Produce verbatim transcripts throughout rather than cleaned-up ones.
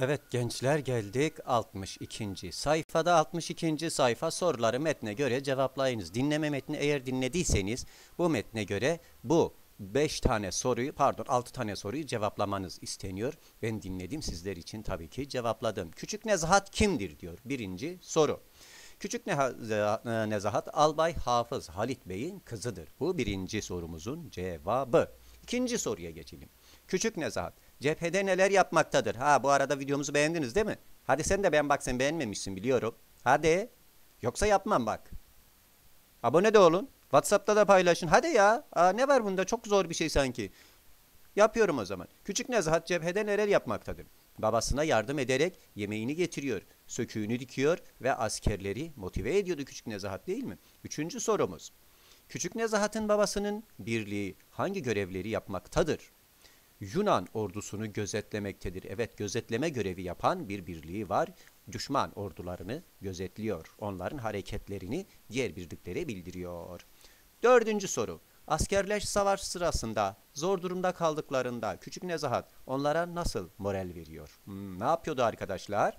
Evet gençler geldik altmış ikinci sayfada altmış ikinci sayfa soruları metne göre cevaplayınız. Dinleme metni eğer dinlediyseniz bu metne göre bu beş tane soruyu pardon altı tane soruyu cevaplamanız isteniyor. Ben dinledim sizler için tabii ki cevapladım. Küçük Nezahat kimdir diyor birinci soru. Küçük Nezahat Albay Hafız Halit Bey'in kızıdır. Bu birinci sorumuzun cevabı. İkinci soruya geçelim. Küçük Nezahat cephede neler yapmaktadır? Ha bu arada videomuzu beğendiniz değil mi? Hadi sen de beğen bak sen beğenmemişsin biliyorum. Hadi. Yoksa yapmam bak. Abone de olun. WhatsApp'ta da paylaşın. Hadi ya. Aa, ne var bunda? Çok zor bir şey sanki. Yapıyorum o zaman. Küçük Nezahat cephede neler yapmaktadır? Babasına yardım ederek yemeğini getiriyor, söküğünü dikiyor ve askerleri motive ediyordu Küçük Nezahat değil mi? Üçüncü sorumuz. Küçük Nezahat'ın babasının birliği hangi görevleri yapmaktadır? Yunan ordusunu gözetlemektedir. Evet, gözetleme görevi yapan bir birliği var. Düşman ordularını gözetliyor. Onların hareketlerini diğer birliklere bildiriyor. Dördüncü soru. Askerler savaş sırasında zor durumda kaldıklarında Küçük Nezahat onlara nasıl moral veriyor? Hmm, ne yapıyordu arkadaşlar?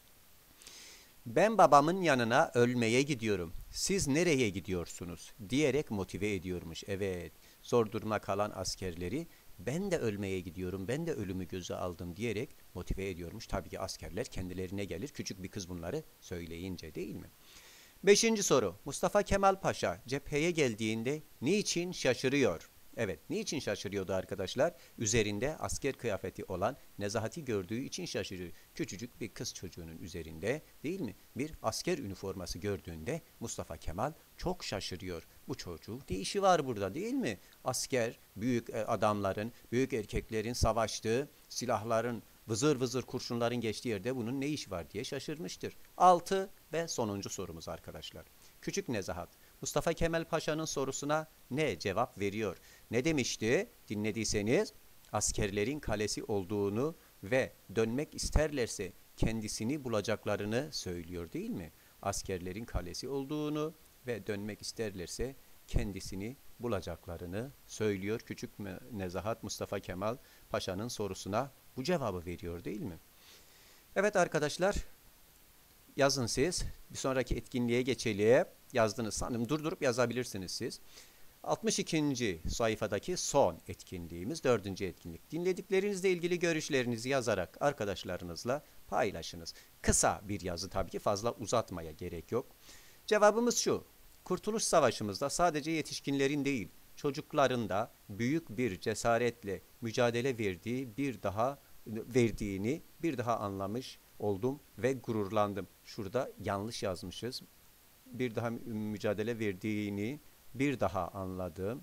Ben babamın yanına ölmeye gidiyorum. Siz nereye gidiyorsunuz? Diyerek motive ediyormuş. Evet, zor durumda kalan askerleri ben de ölmeye gidiyorum, ben de ölümü göze aldım diyerek motive ediyormuş. Tabii ki askerler kendilerine gelir. Küçük bir kız bunları söyleyince değil mi? Beşinci soru. Mustafa Kemal Paşa cepheye geldiğinde niçin şaşırıyor? Evet, niçin şaşırıyordu arkadaşlar? Üzerinde asker kıyafeti olan Nezahati gördüğü için şaşırıyor. Küçücük bir kız çocuğunun üzerinde değil mi? Bir asker üniforması gördüğünde Mustafa Kemal çok şaşırıyor. Bu çocuk ne işi var burada değil mi? Asker, büyük adamların, büyük erkeklerin savaştığı, silahların, vızır vızır kurşunların geçtiği yerde bunun ne işi var diye şaşırmıştır. Altı ve sonuncu sorumuz arkadaşlar. Küçük Nezahat, Mustafa Kemal Paşa'nın sorusuna ne cevap veriyor? Ne demişti? Dinlediyseniz askerlerin kalesi olduğunu ve dönmek isterlerse kendisini bulacaklarını söylüyor değil mi? Askerlerin kalesi olduğunu ve dönmek isterlerse kendisini bulacaklarını söylüyor. Küçük Nezahat Mustafa Kemal Paşa'nın sorusuna bu cevabı veriyor değil mi? Evet arkadaşlar, yazın siz. Bir sonraki etkinliğe geçelim. Yazdınız sanırım. Durdurup yazabilirsiniz siz. altmış ikinci sayfadaki son etkinliğimiz dördüncü etkinlik. Dinlediklerinizle ilgili görüşlerinizi yazarak arkadaşlarınızla paylaşınız. Kısa bir yazı tabii ki, fazla uzatmaya gerek yok. Cevabımız şu. Kurtuluş Savaşı'mızda sadece yetişkinlerin değil, çocukların da büyük bir cesaretle mücadele verdiği bir daha verdiğini bir daha anlamış oldum ve gururlandım. Şurada yanlış yazmışız. Bir daha mücadele verdiğini bir daha anladım.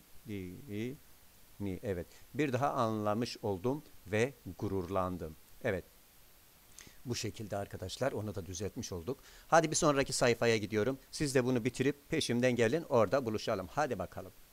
Evet. Bir daha anlamış oldum ve gururlandım. Evet. Bu şekilde arkadaşlar, onu da düzeltmiş olduk. Hadi bir sonraki sayfaya gidiyorum. Siz de bunu bitirip peşimden gelin, orada buluşalım. Hadi bakalım.